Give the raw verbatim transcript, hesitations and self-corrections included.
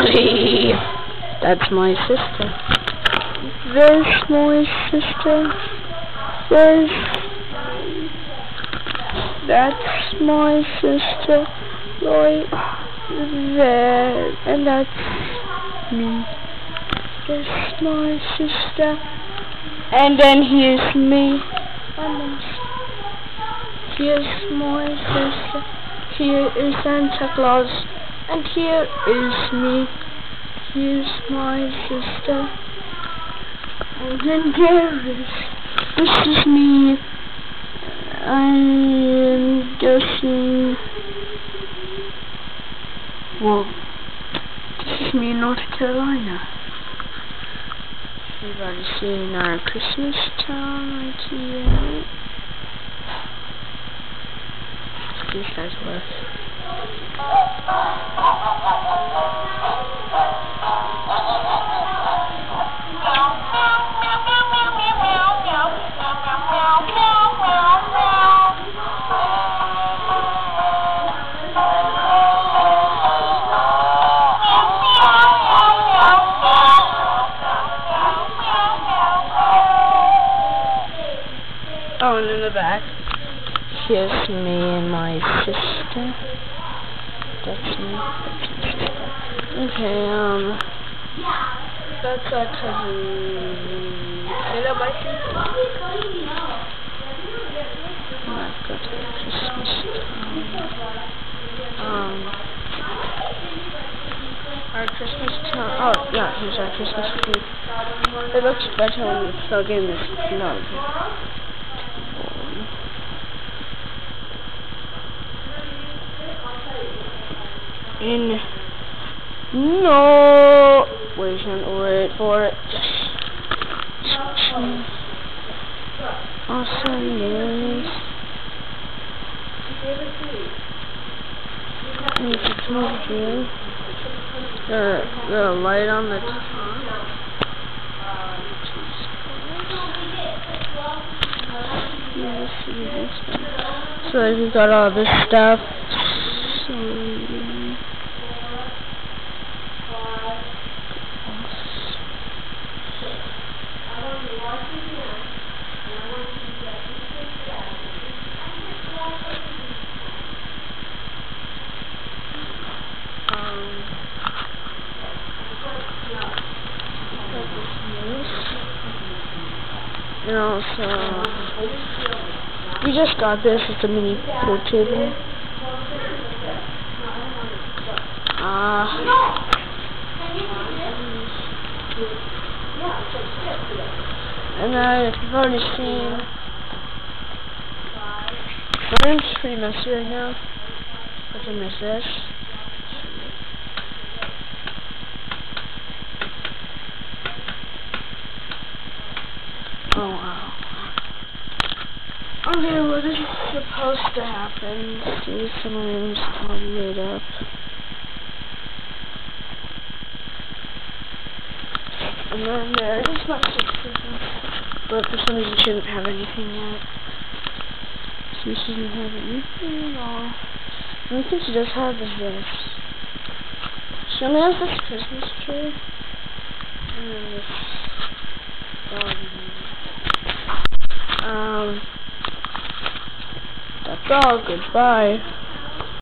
Molly. That's my sister. There's my sister. There's... That's my sister. Right there. And that's me. That's my sister. And then here's me. And then here's my sister. Here is Santa Claus. And here is me. Here's my sister. And then there is... This is me. I am guessing... Well, this is me in North Carolina. We've already seen our Christmas town right here. These guys left. Oh, and in the back, here's me and my sister. That's me. That's my sister. Okay, um, that's our cousin. Hello, Bison. I've got a Christmas town. Um, our Christmas town. Oh, yeah, here's our Christmas tree. It looks better when you plug in this plug. In no wait wait for it. Awesomeness. Need to come here. Got got a light on the top. So we got all this stuff. So and also, we just got this. It's a mini pool table. Uh, and then, if you've already seen, my room's pretty messy right now. But I miss this. Oh wow. Okay, what is supposed to happen? See, some rooms all lit up. And then there's my sister. But for some reason she doesn't have anything yet. So she doesn't have anything at all. The only thing she does have is this. She only has this Christmas tree. And then this dog. Um, that's all. Goodbye.